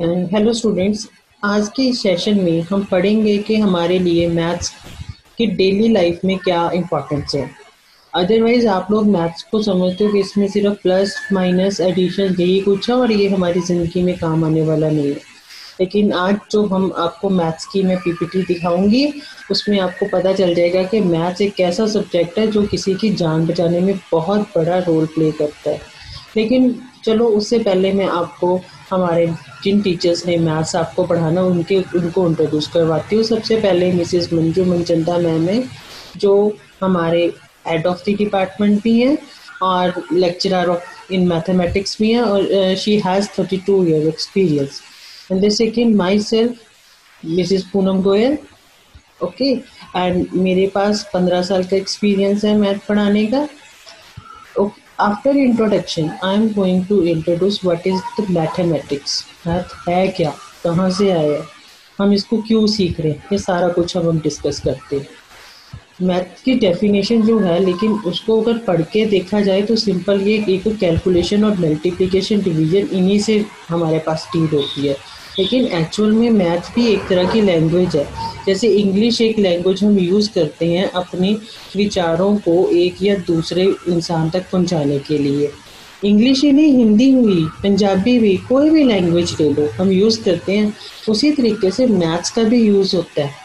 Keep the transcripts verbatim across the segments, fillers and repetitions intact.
Hello students. आज के इस सेशन में हम पढ़ेंगे कि हमारे लिए मैथ्स की डेली लाइफ में क्या इम्पोर्टेंस है। अदरवाइज आप लोग मैथ्स को समझते हो कि इसमें सिर्फ प्लस माइनस एडिशन यही कुछ है और ये हमारी ज़िंदगी में काम आने वाला नहीं है। लेकिन आज जो हम आपको मैथ्स की मैं पीपीटी दिखाऊंगी उसमें आपको पता चल जाएगा कि मैथ्स एक ऐसा सब्जेक्ट है जो किसी की जान बचाने में बहुत बड़ा रोल प्ले करता है। लेकिन चलो उससे पहले मैं आपको हमारे जिन टीचर्स ने मैथ्स आपको पढ़ाना उनके उनको इंट्रोड्यूस करवाती हूँ। सबसे पहले मिसेस मंजू मनचंदा मैम है, जो हमारे हेड ऑफ द डिपार्टमेंट भी हैं और लेक्चरर ऑफ इन मैथमेटिक्स भी हैं, और she has thirty two year experience. And the second myself Mrs Poonam Goyal. Okay, and मेरे पास पंद्रह साल का एक्सपीरियंस है मैथ पढ़ाने का। Okay, after introduction, I am going to introduce what is the mathematics. Math है क्या, कहाँ से आया है, हम इसको क्यों सीख रहे हैं, ये सारा कुछ अब हम डिस्कस करते हैं। मैथ की डेफिनेशन जो है, लेकिन उसको अगर पढ़ के देखा जाए तो सिंपल ये एक कैलकुलेशन और मल्टीप्लिकेशन डिवीजन इन्हीं से हमारे पास डील होती है। लेकिन एक्चुअल में मैथ भी एक तरह की लैंग्वेज है। जैसे इंग्लिश एक लैंग्वेज हम यूज़ करते हैं अपने विचारों को एक या दूसरे इंसान तक पहुंचाने के लिए। इंग्लिश ही नहीं, हिंदी हुई, पंजाबी हुई, कोई भी लैंग्वेज ले लो हम यूज़ करते हैं। उसी तरीके से मैथ्स का भी यूज़ होता है।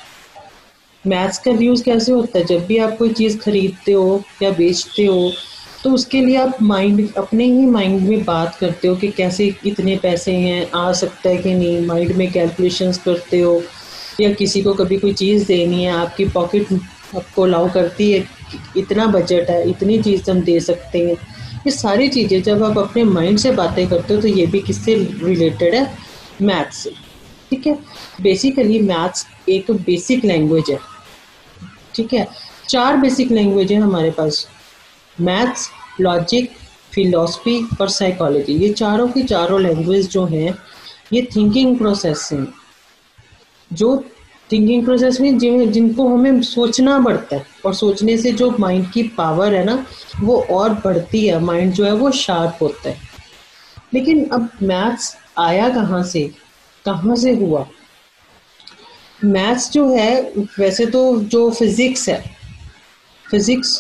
मैथ्स का यूज़ कैसे होता है, जब भी आप कोई चीज़ खरीदते हो या बेचते हो तो उसके लिए आप माइंड अपने ही माइंड में बात करते हो कि कैसे इतने पैसे हैं, आ सकता है कि नहीं, माइंड में कैलकुलेशंस करते हो। या किसी को कभी कोई चीज़ देनी है, आपकी पॉकेट आपको अलाउ करती है, इतना बजट है, इतनी चीज़ हम दे सकते हैं। ये सारी चीज़ें जब आप अपने माइंड से बातें करते हो तो ये भी किससे रिलेटेड है, मैथ्स से। ठीक है, बेसिकली मैथ्स एक बेसिक लैंग्वेज है। ठीक है, चार बेसिक लैंग्वेज है हमारे पास, मैथ्स, लॉजिक, फिलॉसफी और साइकोलॉजी। ये चारों की चारों लैंग्वेज जो हैं ये थिंकिंग प्रोसेस हैं। जो थिंकिंग प्रोसेस में जिन जिनको हमें सोचना पड़ता है, और सोचने से जो माइंड की पावर है ना वो और बढ़ती है, माइंड जो है वो शार्प होता है। लेकिन अब मैथ्स आया कहाँ से, कहाँ से हुआ? मैथ्स जो है वैसे तो जो फिज़िक्स है, फिज़िक्स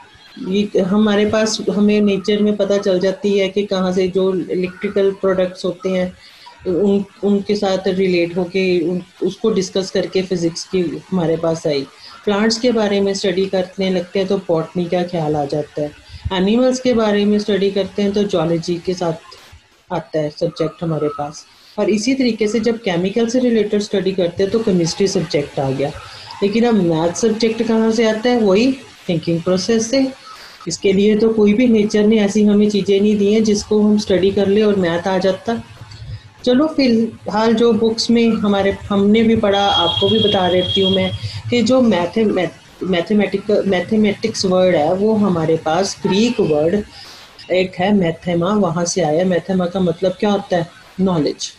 ये हमारे पास हमें नेचर में पता चल जाती है कि कहाँ से जो इलेक्ट्रिकल प्रोडक्ट्स होते हैं उन उनके साथ रिलेट होके उन उसको डिस्कस करके फिज़िक्स की हमारे पास आई। प्लांट्स के बारे में स्टडी करने लगते हैं तो बॉटनी का ख्याल आ जाता है। एनिमल्स के बारे में स्टडी करते हैं तो जूलॉजी के साथ आता है सब्जेक्ट हमारे पास। और इसी तरीके से जब केमिकल से रिलेटेड स्टडी करते हैं तो केमिस्ट्री सब्जेक्ट आ गया। लेकिन अब मैथ सब्जेक्ट कहाँ से आता है, वही थिंकिंग प्रोसेस से। इसके लिए तो कोई भी नेचर ने ऐसी हमें चीज़ें नहीं दी हैं जिसको हम स्टडी कर ले और मैथ आ जाता। चलो फिलहाल जो बुक्स में हमारे हमने भी पढ़ा, आपको भी बता देती हूँ मैं कि जो मैथे मैथमेटिकल मैथमेटिक्स वर्ड है वो हमारे पास ग्रीक वर्ड एक है मैथेमा, वहाँ से आया। मैथेमा का मतलब क्या होता है, नॉलेज।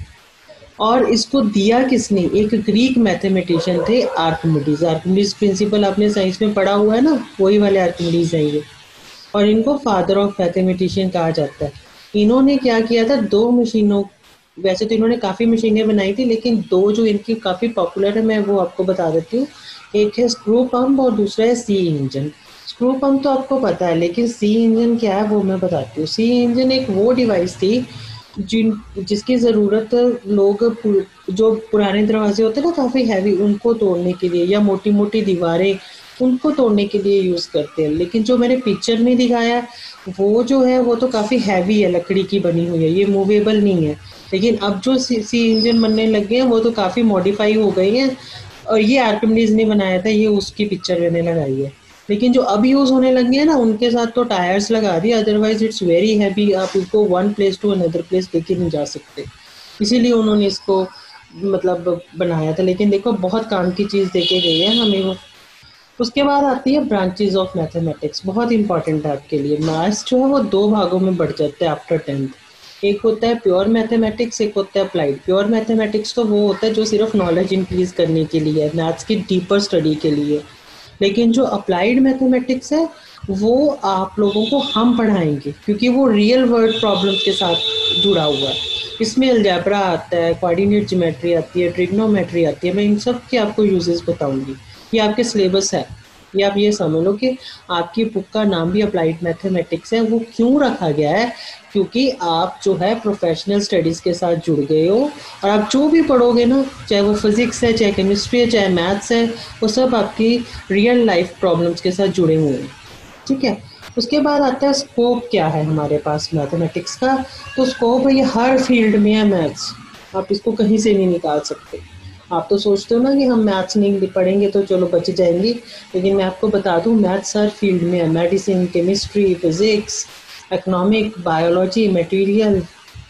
और इसको दिया किसने, एक ग्रीक मैथमेटिशियन थे, आर्किमिडीज। आर्किमिडीज प्रिंसिपल आपने साइंस में पढ़ा हुआ है ना, वही वाले आर्किमिडीज हैं ये। और इनको फादर ऑफ मैथमेटिशियन कहा जाता है। इन्होंने क्या किया था, दो मशीनों, वैसे तो इन्होंने काफ़ी मशीनें बनाई थी लेकिन दो जो इनकी काफ़ी पॉपुलर है मैं वो आपको बता देती हूँ। एक है स्क्रू पंप और दूसरा है सी इंजन। स्क्रू पंप तो आपको पता है, लेकिन सी इंजन क्या है वो मैं बताती हूँ। सी इंजन एक वो डिवाइस थी जिन जिसकी ज़रूरत लोग जो पुराने दरवाजे होते हैं ना काफ़ी हैवी, उनको तोड़ने के लिए, या मोटी मोटी दीवारें उनको तोड़ने के लिए यूज़ करते हैं। लेकिन जो मैंने पिक्चर में दिखाया है वो जो है वो तो काफ़ी हैवी है, लकड़ी की बनी हुई है, ये मूवेबल नहीं है। लेकिन अब जो सी, सी इंजन बनने लग गए हैं वो तो काफ़ी मॉडिफाई हो गई हैं। और ये आर्किमिडीज ने बनाया था, ये उसकी पिक्चर मैंने लगाई है। लेकिन जो अब यूज़ होने लगे हैं ना उनके साथ तो टायर्स लगा दिए, अदरवाइज इट्स वेरी हैवी, आप इसको one place to another place लेके नहीं जा सकते। इसीलिए उन्होंने इसको मतलब बनाया था। लेकिन देखो बहुत काम की चीज़ देके गई है हमें वो। उसके बाद आती है ब्रांचेज ऑफ मैथमेटिक्स, बहुत इंपॉर्टेंट है आपके लिए। मैथ्स जो है वो दो भागों में बढ़ जाता है आफ्टर टेंथ। एक होता है प्योर मैथमेटिक्स, एक होता है अप्लाइड। प्योर मैथमेटिक्स तो वो होता है जो सिर्फ नॉलेज इंक्रीज करने के लिए है, मैथ्स की डीपर स्टडी के लिए। लेकिन जो अप्लाइड मैथमेटिक्स है वो आप लोगों को हम पढ़ाएंगे, क्योंकि वो रियल वर्ल्ड प्रॉब्लम्स के साथ जुड़ा हुआ है। इसमें अलजेब्रा आता है, कोऑर्डिनेट ज्योमेट्री आती है, ट्रिग्नोमेट्री आती है। मैं इन सब के आपको यूजेस बताऊंगी। ये आपके सिलेबस है। ये आप ये समझ लो कि आपकी बुक का नाम भी अप्लाइड मैथमेटिक्स है। वो क्यों रखा गया है? क्योंकि आप जो है प्रोफेशनल स्टडीज़ के साथ जुड़ गए हो, और आप जो भी पढ़ोगे ना, चाहे वो फिजिक्स है, चाहे केमिस्ट्री है, चाहे मैथ्स है, वो सब आपकी रियल लाइफ प्रॉब्लम्स के साथ जुड़े हुए हैं। ठीक है। उसके बाद आता है स्कोप क्या है हमारे पास मैथमेटिक्स का। तो स्कोप है, ये हर फील्ड में है मैथ्स। आप इसको कहीं से नहीं निकाल सकते। आप तो सोचते हो ना कि हम मैथ्स नहीं पढ़ेंगे तो चलो बच जाएंगी, लेकिन मैं आपको बता दूं मैथ्स हर फील्ड में है। Medicine, chemistry, physics, economic, biology, material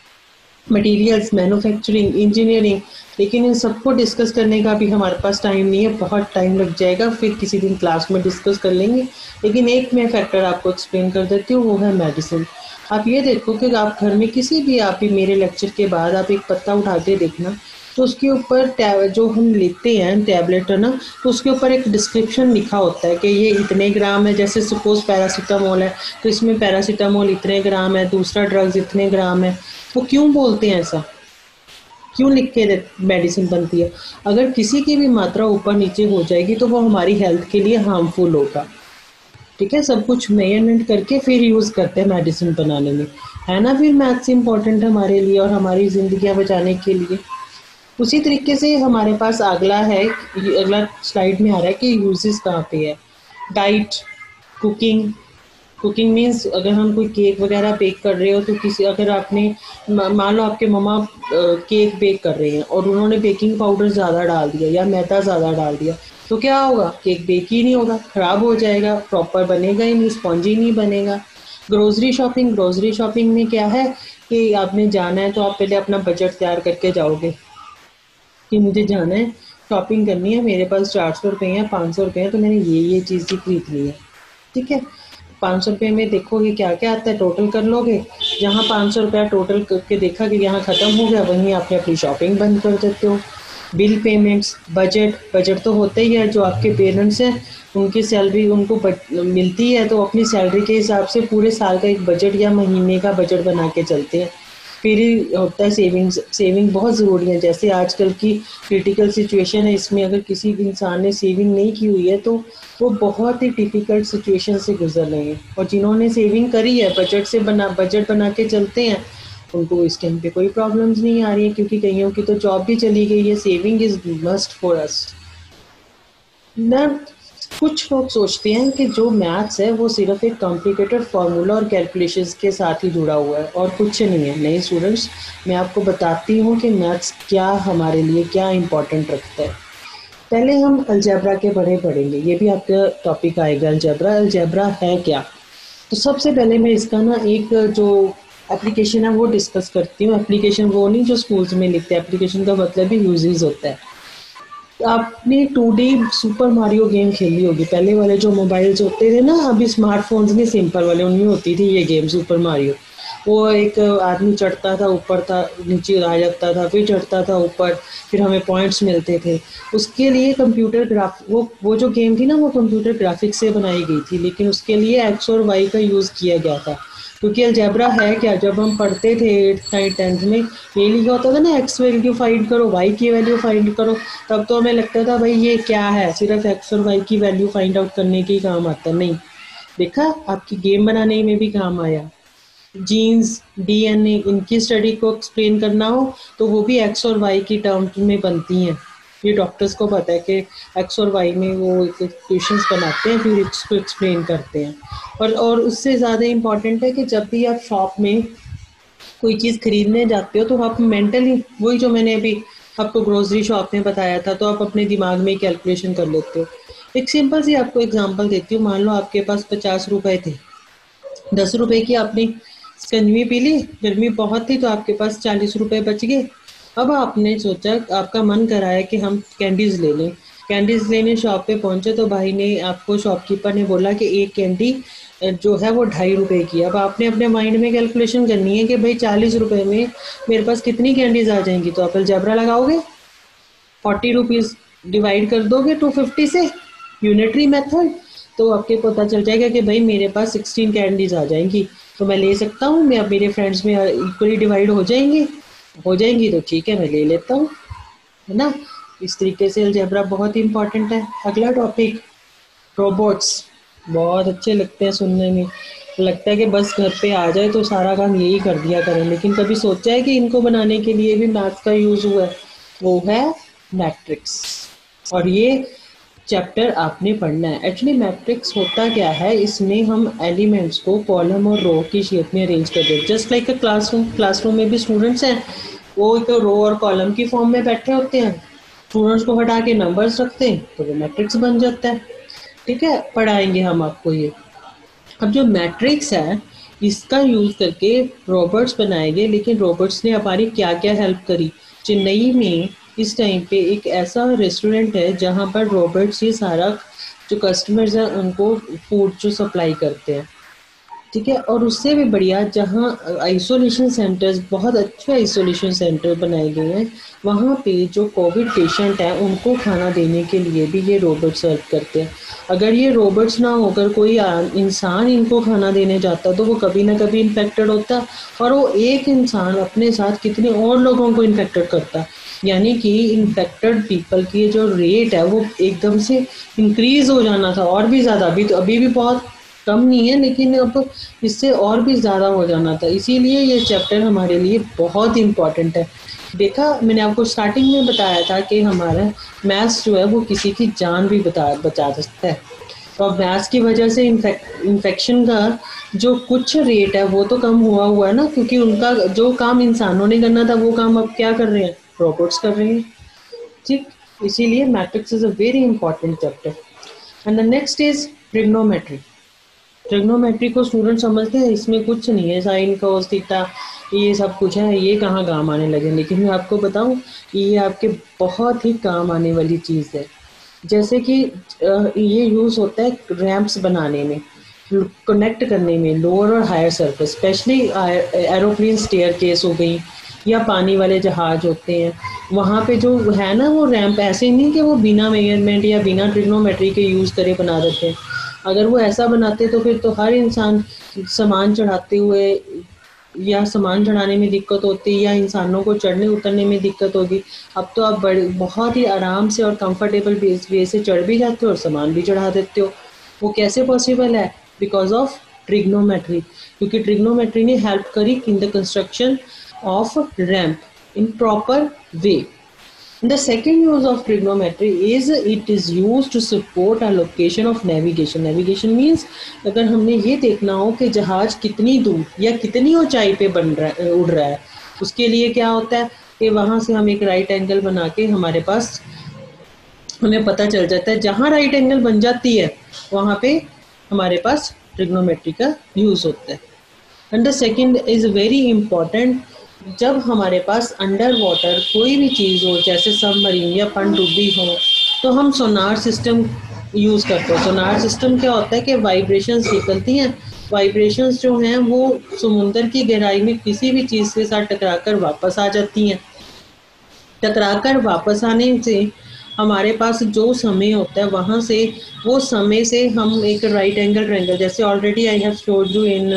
materials, manufacturing, engineering. लेकिन इन सबको डिस्कस करने का भी हमारे पास टाइम नहीं है, बहुत टाइम लग जाएगा, फिर किसी दिन क्लास में डिस्कस कर लेंगे। लेकिन एक मैं फैक्टर आपको एक्सप्लेन कर देती हूँ, वो है मेडिसिन। आप ये देखो कि आप घर में किसी भी, आप भी मेरे लेक्चर के बाद आप एक पत्ता उठा के देखना, तो उसके ऊपर टै जो हम लेते हैं टैबलेट है ना, तो उसके ऊपर एक डिस्क्रिप्शन लिखा होता है कि ये इतने ग्राम है। जैसे सपोज पैरासीटामोल है, तो इसमें पैरासीटामोल इतने ग्राम है, दूसरा ड्रग्स इतने ग्राम है। वो क्यों बोलते हैं ऐसा? क्यों लिख के मेडिसिन बनती है? अगर किसी की भी मात्रा ऊपर नीचे हो जाएगी तो वो हमारी हेल्थ के लिए हार्मफुल होगा। ठीक है। सब कुछ मेजरमेंट करके फिर यूज़ करते हैं मेडिसिन बनाने में, है ना। फिर मैथ्स इंपॉर्टेंट है हमारे लिए और हमारी ज़िंदगियां बचाने के लिए। उसी तरीके से हमारे पास अगला है, अगला स्लाइड में आ रहा है कि यूजेस कहाँ पे है। Diet, cooking. कुकिंग मीन्स अगर हम कोई केक वगैरह बेक कर रहे हो, तो किसी, अगर आपने मान लो आपके मम्मा केक बेक कर रहे हैं और उन्होंने बेकिंग पाउडर ज़्यादा डाल दिया या मैदा ज़्यादा डाल दिया, तो क्या होगा? केक बेक ही नहीं होगा, ख़राब हो जाएगा, प्रॉपर बनेगा ही नहीं, स्पॉन्जी नहीं बनेगा। Grocery shopping. ग्रोसरी शॉपिंग में क्या है कि आपने जाना है तो आप पहले अपना बजट तैयार करके जाओगे कि मुझे जाना है, शॉपिंग करनी है, मेरे पास चार सौ रुपये हैं, पाँच सौ रुपये हैं, तो मैंने ये ये चीज़ ही खरीदनी है। ठीक है। पाँच सौ रुपये में देखोगे क्या क्या आता है, टोटल कर लोगे। जहाँ पाँच सौ रुपया टोटल करके देखा कि यहाँ ख़त्म हो गया, वहीं आपने अपनी शॉपिंग बंद कर देते हो। Bill payments, budget. बजट तो होता ही है, जो आपके पेरेंट्स हैं उनकी सैलरी उनको मिलती है, तो अपनी सैलरी के हिसाब से पूरे साल का एक बजट या महीने का बजट बना के चलते हैं। फिर होता है सेविंग्स। सेविंग बहुत ज़रूरी है। जैसे आजकल की क्रिटिकल सिचुएशन है, इसमें अगर किसी इंसान ने सेविंग नहीं की हुई है तो वो बहुत ही डिफ़िकल्ट सिचुएशन से गुजर रहे हैं। और जिन्होंने सेविंग करी है, बजट से बना बजट बना के चलते हैं, उनको इस टाइम पे कोई प्रॉब्लम्स नहीं आ रही है, क्योंकि कईयों की तो जॉब भी चली गई है। Saving is must for us ना। कुछ लोग सोचते हैं कि जो मैथ्स है वो सिर्फ एक कॉम्प्लिकेटेड फार्मूला और कैलकुलेशंस के साथ ही जुड़ा हुआ है और कुछ नहीं है। नहीं स्टूडेंट्स, मैं आपको बताती हूँ कि मैथ्स क्या हमारे लिए क्या इम्पोर्टेंट रखता है। पहले हम अलजेब्रा के बारे में पढ़ेंगे, ये भी आपका टॉपिक आएगा। अलजेब्रा अलजेब्रा है क्या? तो सबसे पहले मैं इसका ना एक जो एप्लीकेशन है वो डिस्कस करती हूँ। एप्लीकेशन वो नहीं जो स्कूल्स में लिखते हैं, एप्लीकेशन का मतलब ही यूजेस होता है। आपने two D super Mario game खेली होगी। पहले वाले जो मोबाइल्स होते थे ना, अभी स्मार्टफोन्स नहीं, सिंपल वाले, उनमें होती थी ये गेम सुपर मारियो। वो एक आदमी चढ़ता था ऊपर, था नीचे आ जाता था, फिर चढ़ता था ऊपर, फिर हमें पॉइंट्स मिलते थे। उसके लिए कंप्यूटर ग्राफ वो वो जो गेम थी ना, वो कंप्यूटर ग्राफिक्स से बनाई गई थी, लेकिन उसके लिए एक्स और वाई का यूज़ किया गया था। क्योंकि अलजेब्रा है क्या, जब हम पढ़ते थे एट्थ नाइन्थ टेंथ में, ये लिखा होता था ना एक्स वैल्यू फाइंड करो, वाई की वैल्यू फाइंड करो, तब तो हमें लगता था भाई ये क्या है, सिर्फ एक्स और वाई की वैल्यू फाइंड आउट करने के ही काम आता। नहीं, देखा, आपकी गेम बनाने में भी काम आया। जीन्स, डीएनए, इनकी स्टडी को एक्सप्लेन करना हो तो वो भी एक्स और वाई की टर्म्स में बनती हैं। ये डॉक्टर्स को पता है कि एक्स और वाई में वो इक्वेशंस बनाते हैं, फिर इसको एक्सप्लेन करते हैं। और और उससे ज़्यादा इम्पॉर्टेंट है कि जब भी आप शॉप में कोई चीज़ खरीदने जाते हो तो आप मेंटली, वही जो मैंने अभी आपको ग्रोसरी शॉप में बताया था, तो आप अपने दिमाग में कैलकुलेशन कर लेते हो। एक सिंपल सी आपको एग्जांपल देती हूँ। मान लो आपके पास पचास रुपए थे, दस रुपए की आपने शिकंजवी पी ली, गर्मी बहुत थी, तो आपके पास चालीस रुपए बच गए। अब आपने सोचा, आपका मन करा है कि हम कैंडीज ले लें। कैंडीज लेने शॉप पे पहुंचे तो भाई ने आपको, शॉपकीपर ने बोला कि एक कैंडी जो है वो ढाई रुपए की। अब आपने अपने माइंड में कैलकुलेशन करनी है कि भाई चालीस रुपए में मेरे पास कितनी कैंडीज आ जाएंगी। तो आप अलजेब्रा लगाओगे, फोर्टी रुपीज़ डिवाइड कर दोगे टू फिफ्टी से, यूनिटरी मेथड। तो आपके पता चल जाएगा कि भाई मेरे पास सिक्सटीन कैंडीज आ जाएंगी, तो मैं ले सकता हूँ, मैं अब मेरे फ्रेंड्स में इक्वली डिवाइड हो जाएंगी हो जाएंगी तो ठीक है, मैं ले लेता हूँ, है ना। इस तरीके से अलजेब्रा बहुत इंपॉर्टेंट है। अगला टॉपिक, रोबोट्स। बहुत अच्छे लगते हैं सुनने में, लगता है कि बस घर पे आ जाए तो सारा काम यही कर दिया करें, लेकिन कभी सोचा है कि इनको बनाने के लिए भी मैथ्स का यूज़ हुआ है? वो है मैट्रिक्स, और ये चैप्टर आपने पढ़ना है। एक्चुअली मैट्रिक्स होता क्या है, इसमें हम एलिमेंट्स को कॉलम और रो की शेप में अरेंज कर देते, just like a classroom. Classroom में भी स्टूडेंट्स हैं, वो एक रो और कॉलम की फॉर्म में बैठे होते हैं, स्टूडेंट्स को हटा के नंबर्स रखते हैं तो वो मैट्रिक्स बन जाता है। ठीक है, पढ़ाएंगे हम आपको ये। अब जो मैट्रिक्स है इसका यूज़ करके रोबोट्स बनाए गए, लेकिन रोबोट्स ने हमारी क्या क्या हेल्प करी। चेन्नई में इस टाइम पे एक ऐसा रेस्टोरेंट है जहाँ पर रोबोट्स ये सारा जो कस्टमर्स हैं उनको फूड जो सप्लाई करते हैं। ठीक है, और उससे भी बढ़िया जहाँ आइसोलेशन सेंटर्स, बहुत अच्छे आइसोलेशन सेंटर बनाए गए हैं, वहाँ पे जो कोविड पेशेंट है उनको खाना देने के लिए भी ये रोबोट सर्व करते हैं। अगर ये रोबोट्स ना होकर कोई इंसान इनको खाना देने जाता तो वो कभी ना कभी इन्फेक्टेड होता, और वो एक इंसान अपने साथ कितने और लोगों को इन्फेक्टेड करता, यानी कि इन्फेक्टेड पीपल की जो रेट है वो एकदम से इंक्रीज हो जाना था और भी ज़्यादा। अभी तो अभी भी बहुत कम नहीं है, लेकिन अब इससे और भी ज़्यादा हो जाना था। इसीलिए ये चैप्टर हमारे लिए बहुत इम्पॉर्टेंट है। देखा, मैंने आपको स्टार्टिंग में बताया था कि हमारा मैथ्स जो है वो किसी की जान भी बता बचा सकता है। तो अब मैथ्स की वजह से इन्फेक्ट इन्फेक्शन का जो कुछ रेट है वो तो कम हुआ हुआ है ना, क्योंकि उनका जो काम इंसानों ने करना था वो काम अब क्या कर रहे हैं, रोबोट्स कर रहे हैं। ठीक, इसीलिए matrix is a very important chapter. And the next is trigonometry. Trigonometry को स्टूडेंट समझते हैं इसमें कुछ नहीं है, साइन कोस थीटा ये सब कुछ है, ये कहाँ काम आने लगे, लेकिन मैं आपको बताऊं ये आपके बहुत ही काम आने वाली चीज़ है। जैसे कि ये यूज़ होता है रैंप्स बनाने में, कनेक्ट करने में लोअर और higher surface, specially aeroplane staircase हो गई या पानी वाले जहाज होते हैं, वहाँ पे जो है ना वो रैंप ऐसे नहीं कि वो बिना मेजरमेंट या बिना ट्रिग्नोमेट्री के यूज़ करे बना देते हैं। अगर वो ऐसा बनाते तो फिर तो हर इंसान सामान चढ़ाते हुए या सामान चढ़ाने में दिक्कत होती या इंसानों को चढ़ने उतरने में दिक्कत होगी। अब तो आप बड़े बहुत ही आराम से और कंफर्टेबल वे से चढ़ भी जाते हो और सामान भी चढ़ा देते हो। वो कैसे पॉसिबल है? बिकॉज ऑफ ट्रिग्नोमेट्री, क्योंकि ट्रिग्नोमेट्री ने हेल्प करी in the construction of ramp in proper way. The second use of trigonometry is it is used to support a location of navigation. Navigation means अगर हमने ये देखना हो कि जहाज कितनी दूर या कितनी ऊंचाई पे बन रहा है, उड़ रहा है, उसके लिए क्या होता है कि वहाँ से हम एक राइट एंगल बना के हमारे पास हमें पता चल जाता है, जहाँ राइट एंगल बन जाती है वहाँ पे हमारे पास ट्रिग्नोमेट्री का यूज़ होता है। And the second is very important, जब हमारे पास अंडर वाटर कोई भी चीज़ हो जैसे सबमरीन या पनडुब्बी हो तो हम सोनार सिस्टम यूज़ करते हैं। सोनार सिस्टम क्या होता है कि वाइब्रेशंस निकलती हैं, वाइब्रेशंस जो हैं वो समुंदर की गहराई में किसी भी चीज़ के साथ टकराकर वापस आ जाती हैं। टकराकर वापस आने से हमारे पास जो समय होता है वहाँ से वो समय से हम एक राइट एंगल ट्रायंगल, जैसे already I have showed you in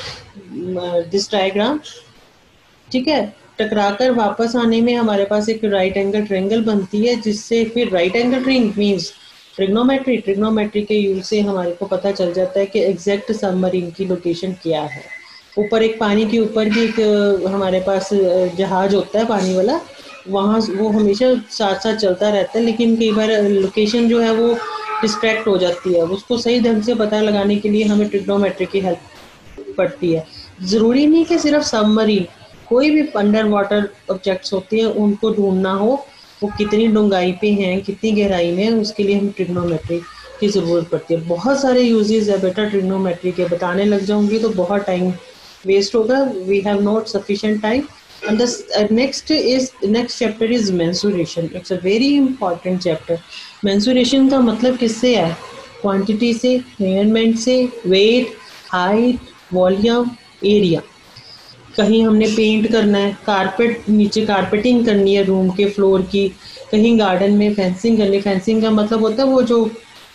this diagram, ठीक है, टकराकर वापस आने में हमारे पास एक राइट एंगल ट्रायंगल बनती है, जिससे फिर right angle triangle means trigonometry. Trigonometry के यूज से हमारे को पता चल जाता है कि एग्जैक्ट सबमरीन की लोकेशन क्या है। ऊपर एक पानी के ऊपर भी एक हमारे पास जहाज होता है पानी वाला, वहाँ वो हमेशा साथ साथ चलता रहता है, लेकिन कई बार लोकेशन जो है वो डिस्ट्रैक्ट हो जाती है। उसको सही ढंग से पता लगाने के लिए हमें ट्रिग्नोमेट्री की हेल्प पड़ती है। ज़रूरी नहीं कि सिर्फ सबमरीन, कोई भी अंडर वाटर ऑब्जेक्ट्स होते हैं उनको ढूंढना हो, वो कितनी डूंगाई पे हैं कितनी गहराई में है, उसके लिए हम ट्रिग्नोमेट्री की ज़रूरत पड़ती है। बहुत सारे यूजेस है बेटा ट्रिग्नोमेट्री के, बताने लग जाऊंगी तो बहुत टाइम वेस्ट होगा, we have not sufficient time. And the next is next chapter is mensuration. It's a very important chapter. Mensuration का मतलब किससे है? क्वांटिटी से, मेजरमेंट से, वेट, हाइट, वॉल्यूम, एरिया। कहीं हमने पेंट करना है, कारपेट नीचे कारपेटिंग करनी है रूम के फ्लोर की, कहीं गार्डन में फेंसिंग करनी। फेंसिंग का मतलब होता है वो जो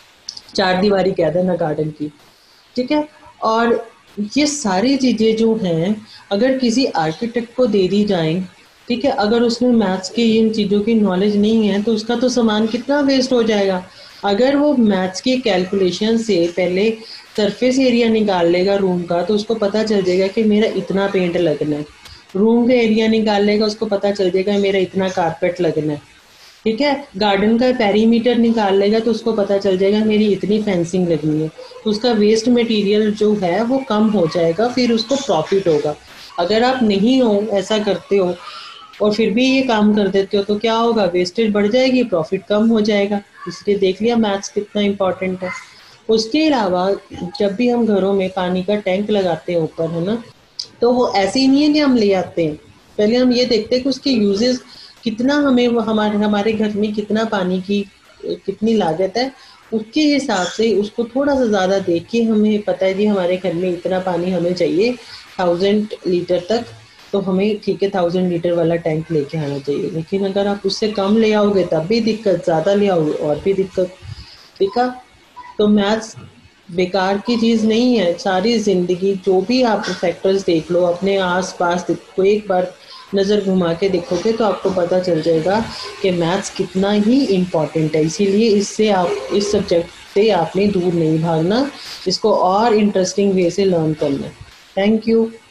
चार दीवारी कह देना गार्डन की, ठीक है। और ये सारी चीज़ें जो हैं अगर किसी आर्किटेक्ट को दे दी जाएं, ठीक है, अगर उसमें मैथ्स की इन चीज़ों की नॉलेज नहीं है तो उसका तो सामान कितना वेस्ट हो जाएगा। अगर वो मैथ्स की कैलकुलेशन से पहले सरफेस एरिया निकाल लेगा रूम का तो उसको पता चल जाएगा कि मेरा इतना पेंट लगना है। रूम का एरिया निकाल लेगा, उसको पता चल जाएगा मेरा इतना कारपेट लगना है, ठीक है। गार्डन का पेरीमीटर निकाल लेगा तो उसको पता चल जाएगा मेरी इतनी फेंसिंग लगनी है, तो उसका वेस्ट मटेरियल जो है वो कम हो जाएगा, फिर उसको प्रॉफिट होगा। अगर आप नहीं हो ऐसा करते हो और फिर भी ये काम कर देते हो तो क्या होगा, वेस्टेज बढ़ जाएगी, प्रॉफिट कम हो जाएगा। इसलिए देख लिया मैथ्स कितना इम्पोर्टेंट है। उसके अलावा जब भी हम घरों में पानी का टैंक लगाते हैं ऊपर, है ना, तो वो ऐसे ही नहीं है कि हम ले आते हैं। पहले हम ये देखते हैं कि उसके यूजेस कितना, हमें वो हमारे हमारे घर में कितना पानी की कितनी लागत है, उसके हिसाब से उसको थोड़ा सा ज़्यादा देख के हमें पता है जी हमारे घर में इतना पानी हमें चाहिए थाउजेंड लीटर तक, तो हमें ठीक है थाउजेंड लीटर वाला टैंक लेके आना चाहिए। लेकिन अगर आप उससे कम ले आओगे तब भी दिक्कत, ज़्यादा ले आओगे और भी दिक्कत, ठीक है। तो मैथ्स बेकार की चीज़ नहीं है। सारी ज़िंदगी जो भी आप फैक्टर्स देख लो अपने आस-पास, को एक बार नज़र घुमा के देखोगे तो आपको पता चल जाएगा कि मैथ्स कितना ही इम्पोर्टेंट है। इसीलिए इससे आप इस सब्जेक्ट से आपने दूर नहीं भागना, इसको और इंटरेस्टिंग वे से लर्न करना है। Thank you.